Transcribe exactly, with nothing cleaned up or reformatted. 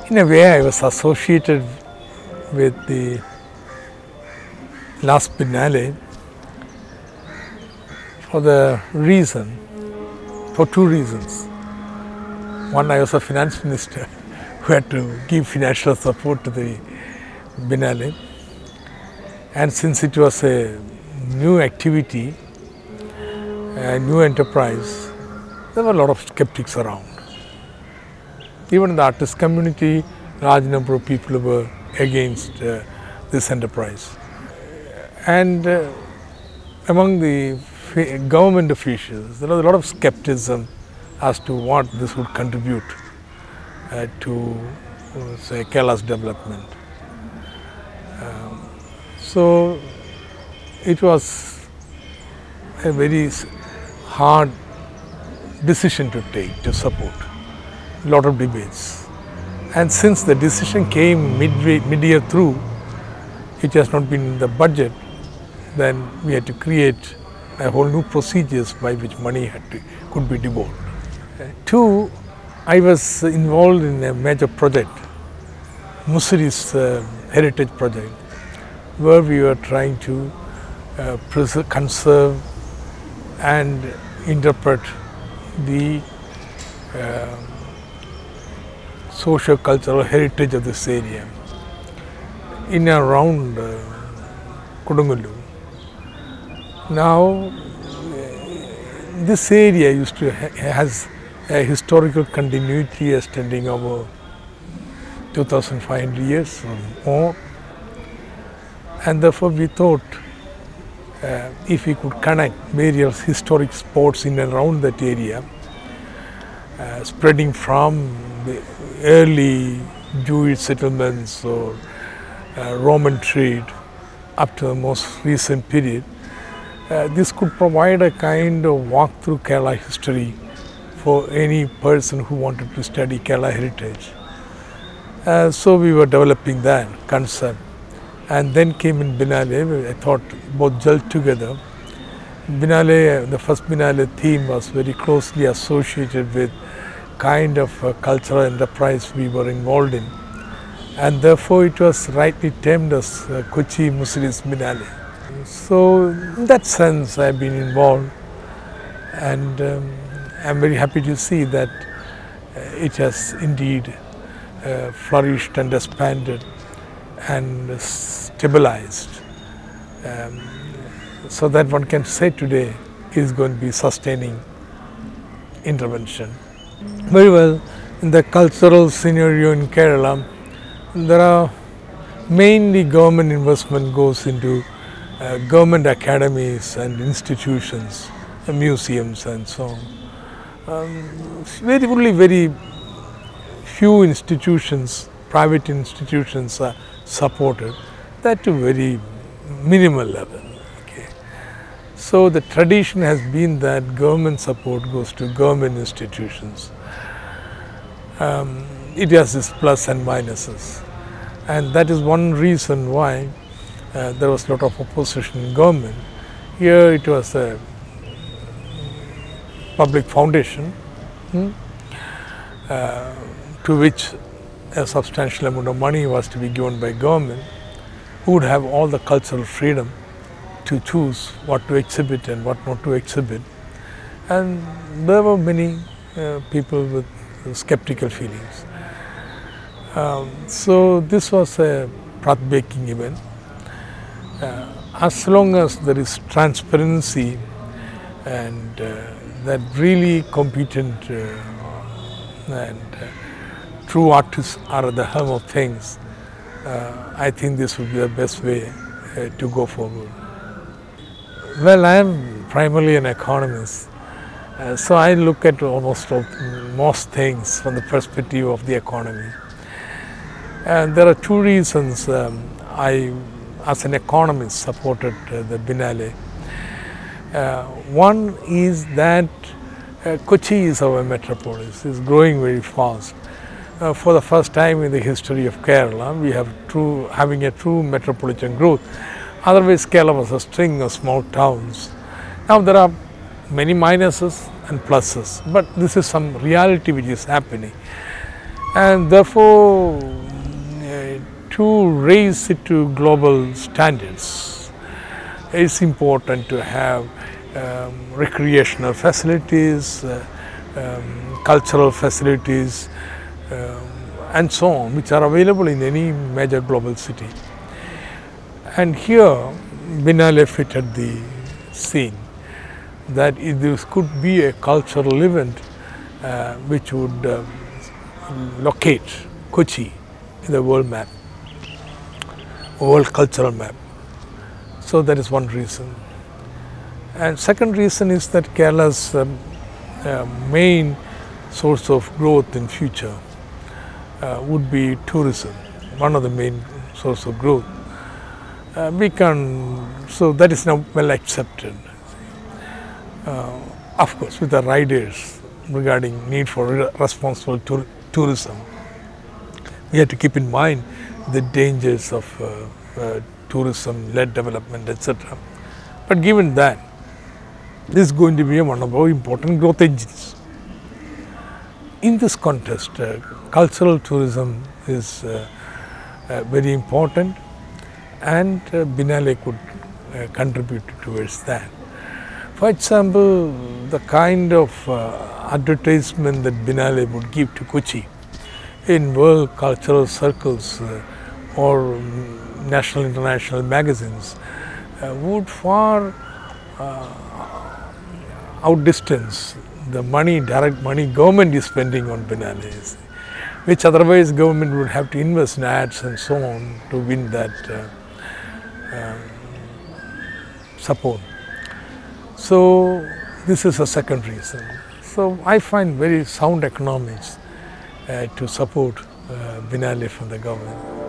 In a way, I was associated with the last Biennale for the reason, for two reasons. One, I was a finance minister who had to give financial support to the Biennale, and since it was a new activity, a new enterprise, there were a lot of skeptics around. Even in the artist community, a large number of people were against uh, this enterprise. And uh, among the government officials, there was a lot of skepticism as to what this would contribute uh, to, uh, say, Kerala's development. Um, so it was a very hard decision to take, to support. A lot of debates. And since the decision came midway, mid-year through, it has not been in the budget, then we had to create a whole new procedures by which money had to, could be devolved. Uh, two, I was involved in a major project, Muziris uh, heritage project, where we were trying to uh, preserve, conserve and interpret the uh, socio-cultural heritage of this area in and around uh, Kodungallur. Now, this area used to ha has a historical continuity extending over two thousand five hundred years or more, and therefore we thought uh, if we could connect various historic spots in and around that area, uh, spreading from the early Jewish settlements or uh, Roman trade up to the most recent period, uh, this could provide a kind of walk through Kerala history for any person who wanted to study Kerala heritage. Uh, so we were developing that concept, and then came in Biennale. I thought both gelled together. Biennale, the first Biennale theme was very closely associated with kind of uh, cultural enterprise we were involved in, and therefore it was rightly termed as uh, Kochi-Muziris Biennale. So in that sense I have been involved, and um, I am very happy to see that uh, it has indeed uh, flourished and expanded and stabilized, um, so that one can say today is going to be sustaining intervention. Very well, in the cultural scenario in Kerala, there are mainly government investment goes into uh, government academies and institutions, uh, museums and so on. Um, very, only very few institutions, private institutions are supported, that to very minimal level. Okay. So the tradition has been that government support goes to government institutions. Um, it has its plus and minuses, and that is one reason why uh, there was a lot of opposition in government. Here it was a public foundation hmm, uh, to which a substantial amount of money was to be given by government, who would have all the cultural freedom to choose what to exhibit and what not to exhibit. And there were many uh, people with skeptical feelings. Um, so this was a path-breaking event. Uh, as long as there is transparency and uh, that really competent uh, and uh, true artists are at the helm of things, uh, I think this would be the best way uh, to go forward. Well, I am primarily an economist. Uh, so I look at almost all, most things from the perspective of the economy. And there are two reasons um, I, as an economist, supported uh, the Biennale. Uh, one is that uh, Kochi is our metropolis, it's growing very fast. Uh, for the first time in the history of Kerala, we have true, having a true metropolitan growth. Otherwise, Kerala was a string of small towns. Now there are many minuses and pluses, but this is some reality which is happening. and therefore uh, to raise it to global standards, it's important to have um, recreational facilities, uh, um, cultural facilities, um, and so on, which are available in any major global city. And here Biennale fitted the scene that this could be a cultural event uh, which would uh, locate Kochi in the world map, world cultural map. So that is one reason. And second reason is that Kerala's um, uh, main source of growth in future uh, would be tourism, one of the main source of growth. Uh, we can, so that is now well accepted. Uh, of course, with the riders regarding need for re responsible tour tourism, we have to keep in mind the dangers of uh, uh, tourism-led development, et cetera. But given that, this is going to be one of our important growth engines. In this context, uh, cultural tourism is uh, uh, very important, and uh, Biennale could uh, contribute towards that. For example, the kind of uh, advertisement that Biennale would give to Kochi in world cultural circles uh, or national international magazines uh, would far uh, outdistance the money, direct money government is spending on Biennale, which otherwise government would have to invest in ads and so on to win that uh, uh, support. So this is a second reason. So I find very sound economics uh, to support uh, Biennale from the government.